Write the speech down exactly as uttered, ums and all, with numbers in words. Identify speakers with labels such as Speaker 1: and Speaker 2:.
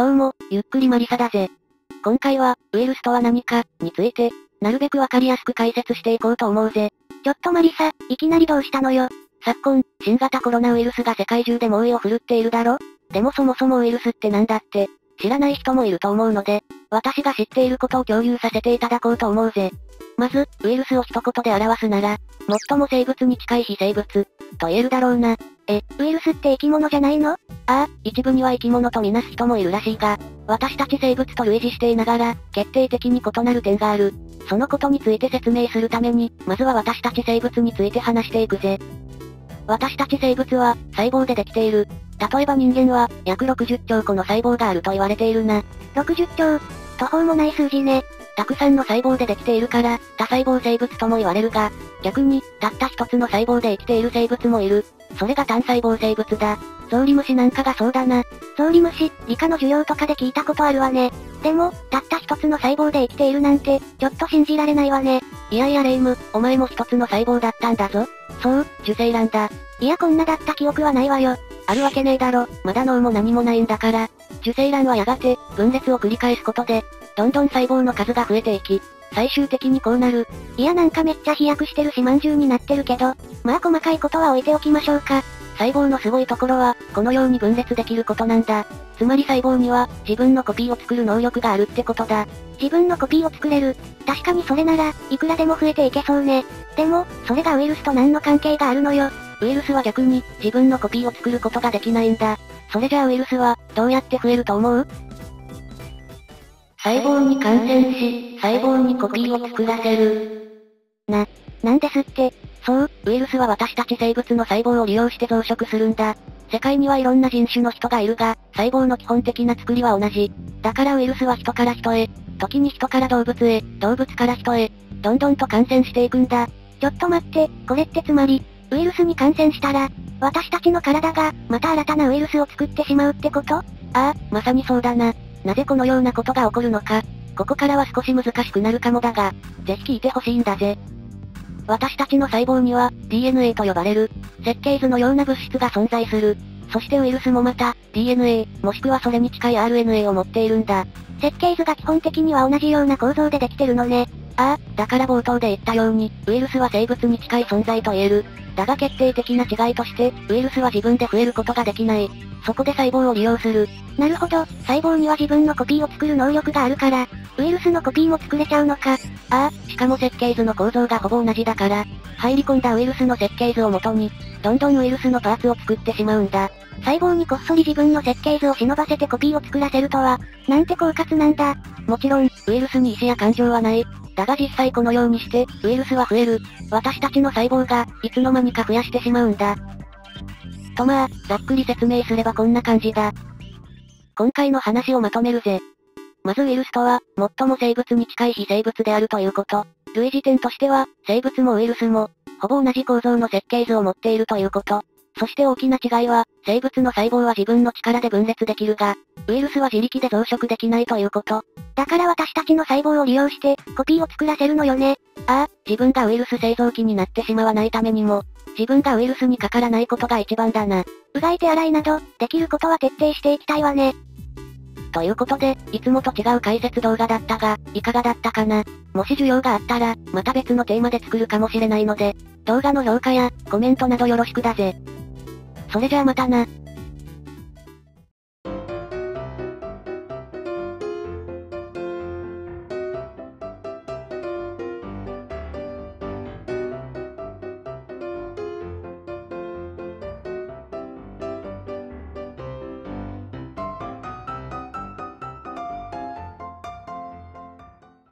Speaker 1: どうも、ゆっくりマリサだぜ。今回は、ウイルスとは何か、について、なるべくわかりやすく解説していこうと思うぜ。
Speaker 2: ちょっとマリサ、いきなりどうしたのよ。
Speaker 1: 昨今、新型コロナウイルスが世界中で猛威を振るっているだろ？でもそもそもウイルスってなんだって、知らない人もいると思うので、私が知っていることを共有させていただこうと思うぜ。まず、ウイルスを一言で表すなら、最も生物に近い非生物、と言えるだろうな。
Speaker 2: え、ウイルスって生き物じゃないの？
Speaker 1: ああ、一部には生き物とみなす人もいるらしいが、私たち生物と類似していながら、決定的に異なる点がある。そのことについて説明するために、まずは私たち生物について話していくぜ。私たち生物は、細胞でできている。例えば人間は、約ろくじゅっちょう個の細胞があると言われているな。
Speaker 2: ろくじゅっちょう、途方もない数字ね。
Speaker 1: たくさんの細胞でできているから、多細胞生物とも言われるが、逆に、たった一つの細胞で生きている生物もいる。それが単細胞生物だ。ゾウリムシなんかがそうだな。
Speaker 2: ゾウリムシ、理科の授業とかで聞いたことあるわね。でも、たった一つの細胞で生きているなんて、ちょっと信じられないわね。
Speaker 1: いやいやレイム、お前も一つの細胞だったんだぞ。そう、受精卵だ。
Speaker 2: いやこんなだった記憶はないわよ。
Speaker 1: あるわけねえだろ、まだ脳も何もないんだから。受精卵はやがて、分裂を繰り返すことで、どんどん細胞の数が増えていき、最終的にこうなる。
Speaker 2: いやなんかめっちゃ飛躍してるしまんじゅうになってるけど、まあ細かいことは置いておきましょうか。
Speaker 1: 細胞のすごいところは、このように分裂できることなんだ。つまり細胞には、自分のコピーを作る能力があるってことだ。
Speaker 2: 自分のコピーを作れる。確かにそれなら、いくらでも増えていけそうね。でも、それがウイルスと何の関係があるのよ。
Speaker 1: ウイルスは逆に、自分のコピーを作ることができないんだ。それじゃあウイルスは、どうやって増えると思う？細胞に感染し、細胞にコピーを作らせる。
Speaker 2: な、なんですって？
Speaker 1: そう、ウイルスは私たち生物の細胞を利用して増殖するんだ。世界にはいろんな人種の人がいるが、細胞の基本的な作りは同じ。だからウイルスは人から人へ、時に人から動物へ、動物から人へ、どんどんと感染していくんだ。
Speaker 2: ちょっと待って、これってつまり、ウイルスに感染したら、私たちの体が、また新たなウイルスを作ってしまうってこと？あ
Speaker 1: あ、まさにそうだな。なぜこのようなことが起こるのか、ここからは少し難しくなるかもだが、ぜひ聞いてほしいんだぜ。私たちの細胞には、ディーエヌエー と呼ばれる、設計図のような物質が存在する。そしてウイルスもまた、ディーエヌエー、もしくはそれに近い アールエヌエー を持っているんだ。
Speaker 2: 設計図が基本的には同じような構造でできてるのね。
Speaker 1: ああ、だから冒頭で言ったように、ウイルスは生物に近い存在と言える。だが決定的な違いとして、ウイルスは自分で増えることができない。そこで細胞を利用する。
Speaker 2: なるほど、細胞には自分のコピーを作る能力があるから、ウイルスのコピーも作れちゃうのか。
Speaker 1: ああ、しかも設計図の構造がほぼ同じだから、入り込んだウイルスの設計図をもとに、どんどんウイルスのパーツを作ってしまうんだ。
Speaker 2: 細胞にこっそり自分の設計図を忍ばせてコピーを作らせるとは、なんて狡猾なんだ。
Speaker 1: もちろん、ウイルスに意志や感情はない。だが実際このようにして、ウイルスは増える。私たちの細胞が、いつの間にか増やしてしまうんだ。とまあ、ざっくり説明すればこんな感じだ。今回の話をまとめるぜ。まずウイルスとは、最も生物に近い非生物であるということ。類似点としては、生物もウイルスも、ほぼ同じ構造の設計図を持っているということ。そして大きな違いは、生物の細胞は自分の力で分裂できるが、ウイルスは自力で増殖できないということ。
Speaker 2: だから私たちの細胞を利用して、コピーを作らせるのよね。
Speaker 1: ああ、自分がウイルス製造機になってしまわないためにも、自分がウイルスにかからないことが一番だな。
Speaker 2: うがい手洗いなど、できることは徹底していきたいわね。
Speaker 1: ということで、いつもと違う解説動画だったが、いかがだったかな？もし需要があったら、また別のテーマで作るかもしれないので、動画の評価や、コメントなどよろしくだぜ。それじゃあまたな。